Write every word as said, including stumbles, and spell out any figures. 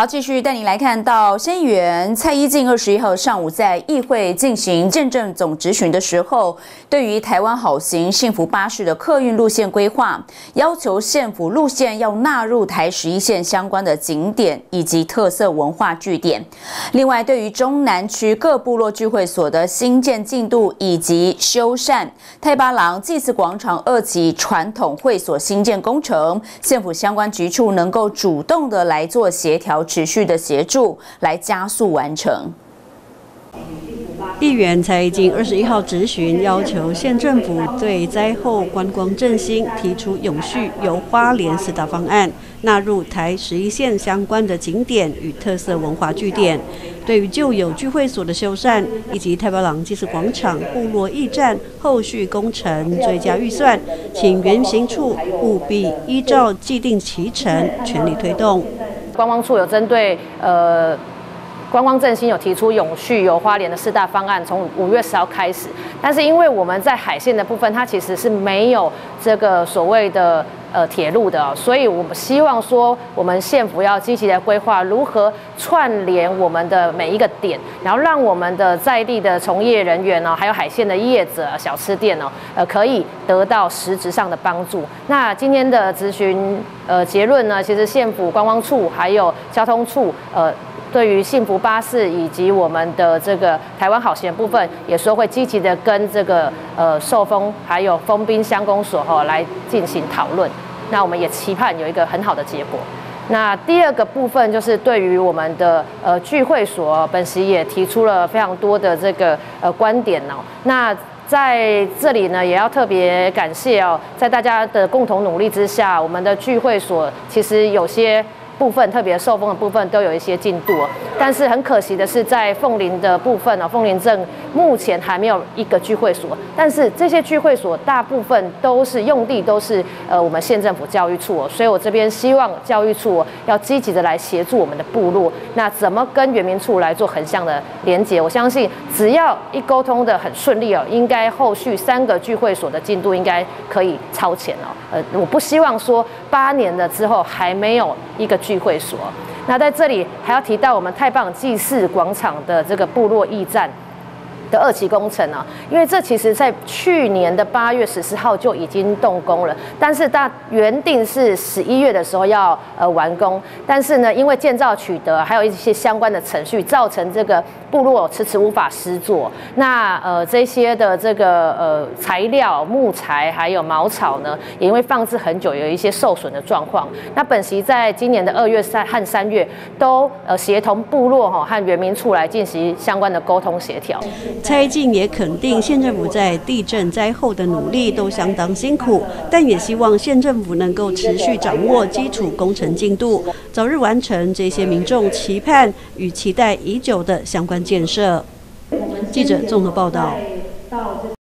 好，继续带您来看到县议员蔡依静二十一号上午在议会进行见证总质询的时候，对于台湾好行幸福巴士的客运路线规划，要求县府路线要纳入台十一线相关的景点以及特色文化据点。另外，对于中南区各部落聚会所的新建进度以及修缮太巴郎祭祀广场二级传统会所新建工程，县府相关局处能够主动的来做协调。持续的协助来加速完成。 议员蔡依静二十一号质询，要求县政府对灾后观光振兴提出永续由花莲四大方案，纳入台十一线相关的景点与特色文化据点。对于旧有聚会所的修缮，以及太巴郎祭祀广场部落驿站后续工程追加预算，请原行处务必依照既定期程全力推动。 观光处有针对呃观光振兴有提出永续由花莲的四大方案，从五月十号开始。但是因为我们在海线的部分，它其实是没有这个所谓的呃铁路的、哦，所以我们希望说，我们县府要积极的规划如何串联我们的每一个点，然后让我们的在地的从业人员呢、哦，还有海线的业者、小吃店哦，呃，可以得到实质上的帮助。那今天的咨询呃结论呢，其实县府观光处还有交通处呃。对于幸福巴士以及我们的这个台湾好行的部分，也说会积极的跟这个呃寿丰还有丰滨乡公所哈来进行讨论。那我们也期盼有一个很好的结果。那第二个部分就是对于我们的呃聚会所，本席也提出了非常多的这个呃观点哦。那在这里呢，也要特别感谢哦，在大家的共同努力之下，我们的聚会所其实有些部分，特别受封的部分都有一些进度，但是很可惜的是，在凤林的部分呢，凤林镇目前还没有一个聚会所，但是这些聚会所大部分都是用地都是呃我们县政府教育处，所以我这边希望教育处要积极的来协助我们的部落，那怎么跟原民处来做横向的连结？我相信只要一沟通的很顺利哦，应该后续三个聚会所的进度应该可以超前哦。呃，我不希望说八年了之后还没有一个聚会所。那在这里还要提到我们太棒祭祀广场的这个部落驿站的二期工程啊，因为这其实在去年的八月十四号就已经动工了，但是大原定是十一月的时候要呃完工，但是呢，因为建造取得还有一些相关的程序，造成这个部落迟迟无法施作。那呃这些的这个呃材料木材还有茅草呢，也因为放置很久，有一些受损的状况。那本席在今年的二月三和三月都呃协同部落哈和原民处来进行相关的沟通协调。 蔡依静也肯定县政府在地震灾后的努力都相当辛苦，但也希望县政府能够持续掌握基础工程进度，早日完成这些民众期盼与期待已久的相关建设。记者综合报道。